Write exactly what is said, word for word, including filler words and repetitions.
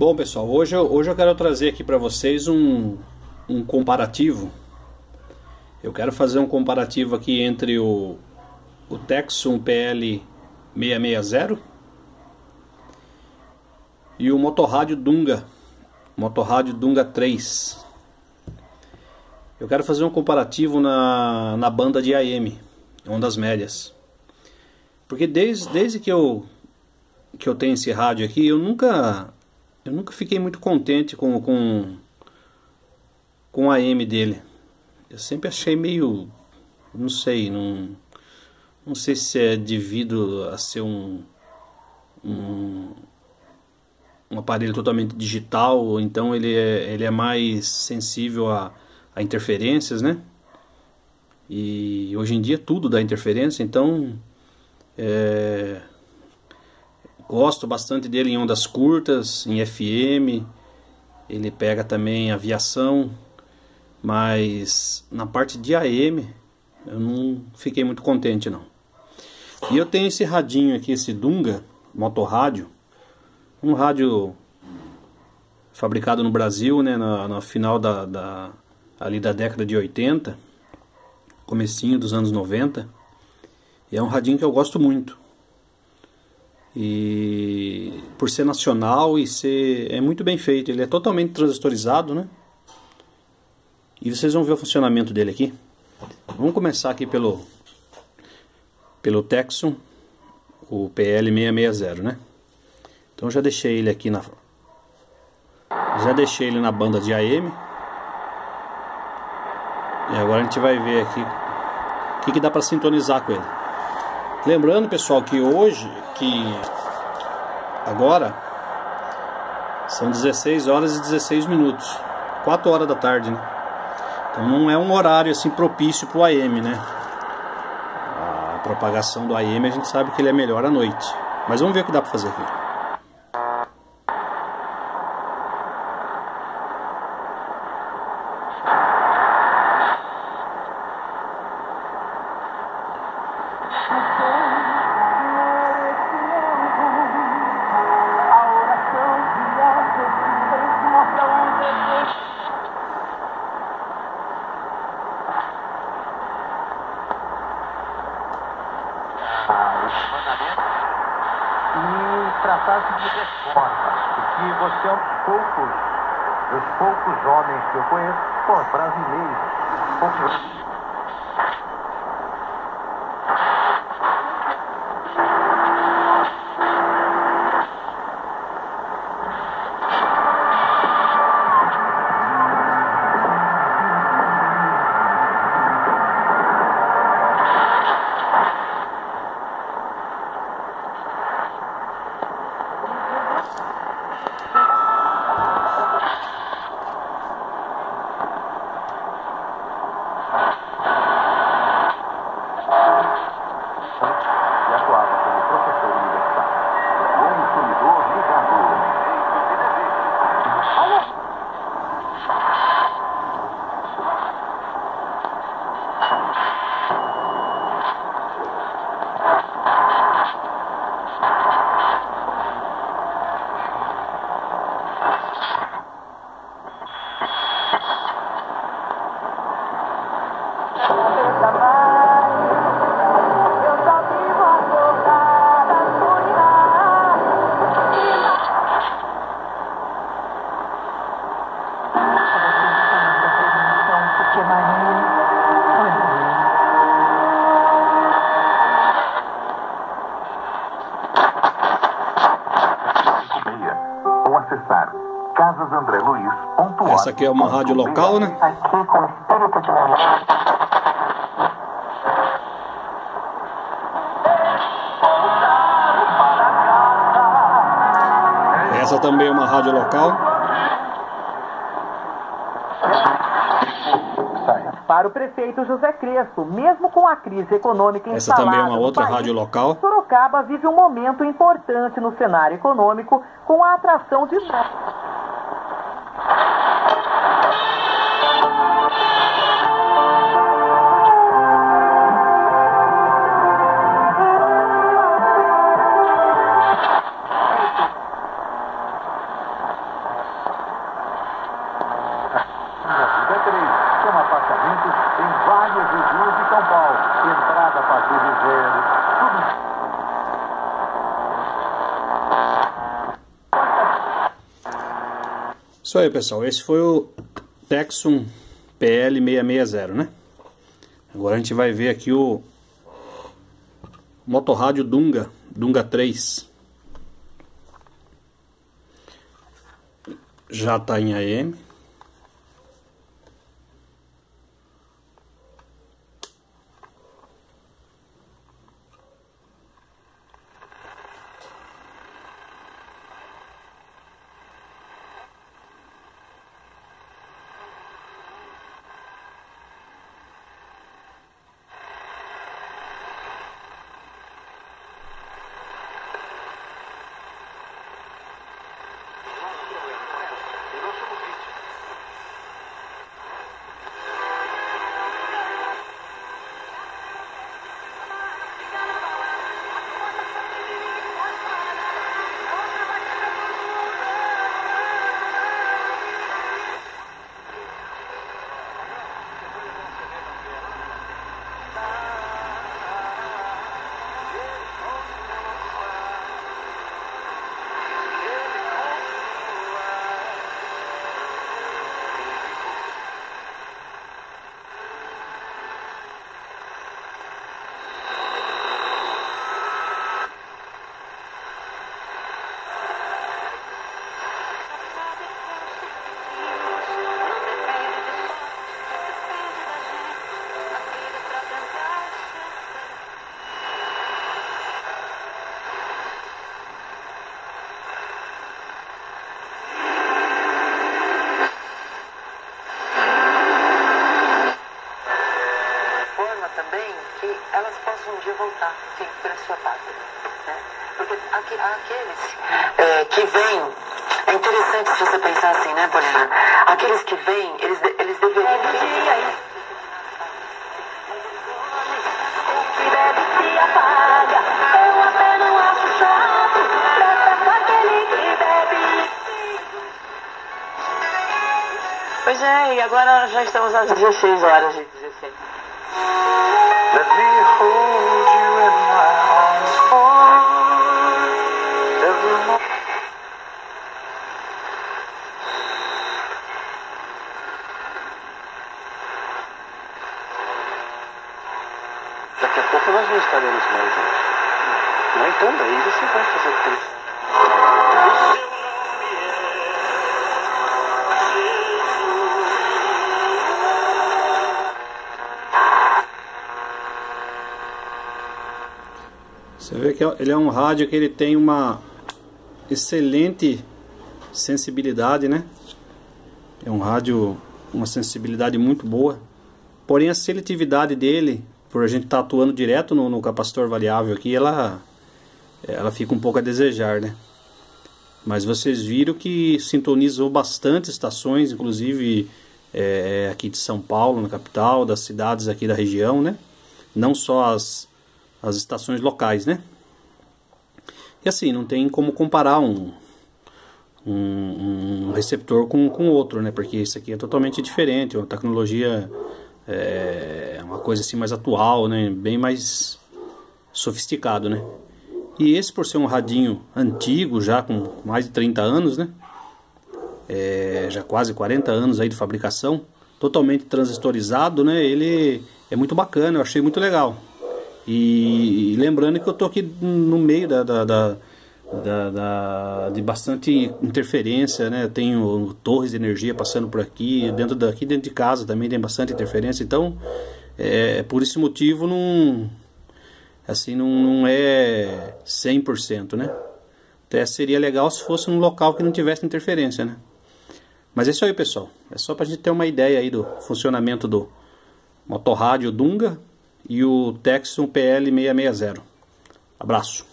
Bom, pessoal, hoje eu, hoje eu quero trazer aqui para vocês um, um comparativo. Eu quero fazer um comparativo aqui entre o, o Tecsun P L seiscentos e sessenta e o Motorrádio Dunga, Motorrádio Dunga três. Eu quero fazer um comparativo na, na banda de A M, ondas médias. Porque desde, desde que, eu, que eu tenho esse rádio aqui, eu nunca... Eu nunca fiquei muito contente com, com, com a A M dele. Eu sempre achei meio... Não sei, não, não sei se é devido a ser um, um, um aparelho totalmente digital, ou então ele é, ele é mais sensível a, a interferências, né? E hoje em dia tudo dá interferência, então... É, gosto bastante dele em ondas curtas, em F M, ele pega também aviação, mas na parte de A M eu não fiquei muito contente não. E eu tenho esse radinho aqui, esse Dunga Motorrádio, um rádio fabricado no Brasil, né, na, na final da, da, ali da década de oitenta, comecinho dos anos noventa, e é um radinho que eu gosto muito. E por ser nacional e ser é muito bem feito, ele é totalmente transistorizado, né? E vocês vão ver o funcionamento dele aqui. Vamos começar aqui pelo pelo Tecsun, o P L seiscentos e sessenta, né? Então eu já deixei ele aqui na já deixei ele na banda de A M. E agora a gente vai ver aqui o que, que dá para sintonizar com ele. Lembrando, pessoal, que hoje, que agora são dezesseis horas e dezesseis minutos, quatro horas da tarde, né? Então não é um horário assim propício para o A M, né? A propagação do A M a gente sabe que ele é melhor à noite. Mas vamos ver o que dá para fazer aqui. E tratar-se de reformas, porque você é um dos poucos, dos poucos homens que eu conheço, pô, brasileiros, poucos... Essa aqui é uma rádio local, né? Essa também é uma rádio local. Para o prefeito José Crespo, mesmo com a crise econômica instalada, essa também é uma outra país, rádio local. Sorocaba vive um momento importante no cenário econômico com a atração de... Isso aí, pessoal, esse foi o Tecsun P L seiscentos e sessenta, né? Agora a gente vai ver aqui o motorrádio Dunga, Dunga três. Já está em A M. voltar sempre para a sua pátria, né? Porque aqui, aqueles é, que vêm, é interessante se você pensar assim, né, Polina? Aqueles que vêm, eles, eles deveriam... O que deve se apaga, eu apenas acho chato, presta com aquele que bebe. Pois é, e agora já estamos às dezesseis horas e dezesseis. Let me hold you in my arms evermore. Daqui a pouco nós não estaremos mais juntos. No entanto, aí você vai fazer tudo. Você vê que ele é um rádio que ele tem uma excelente sensibilidade, né? É um rádio, uma sensibilidade muito boa. Porém a seletividade dele, por a gente estar tá atuando direto no, no capacitor variável aqui, ela, ela fica um pouco a desejar, né? Mas vocês viram que sintonizou bastante estações, inclusive é, aqui de São Paulo, na capital, das cidades aqui da região, né? Não só as as estações locais, né? E assim, não tem como comparar um, um, um receptor com, com outro, né? Porque isso aqui é totalmente diferente, uma tecnologia, é uma coisa assim mais atual, né? Bem mais sofisticado, né? E esse, por ser um radinho antigo, já com mais de trinta anos, né? É, já quase quarenta anos aí de fabricação, totalmente transistorizado, né? Ele é muito bacana, eu achei muito legal. E, e lembrando que eu tô aqui no meio da, da, da, da, da, de bastante interferência, né? Eu tenho torres de energia passando por aqui, dentro daqui dentro de casa também tem bastante interferência. Então, é, por esse motivo, não, assim, não, não é cem por cento, né? Até seria legal se fosse um local que não tivesse interferência, né? Mas é isso aí, pessoal. É só pra gente ter uma ideia aí do funcionamento do motorrádio Dunga e o Tecsun P L seiscentos e sessenta. Abraço.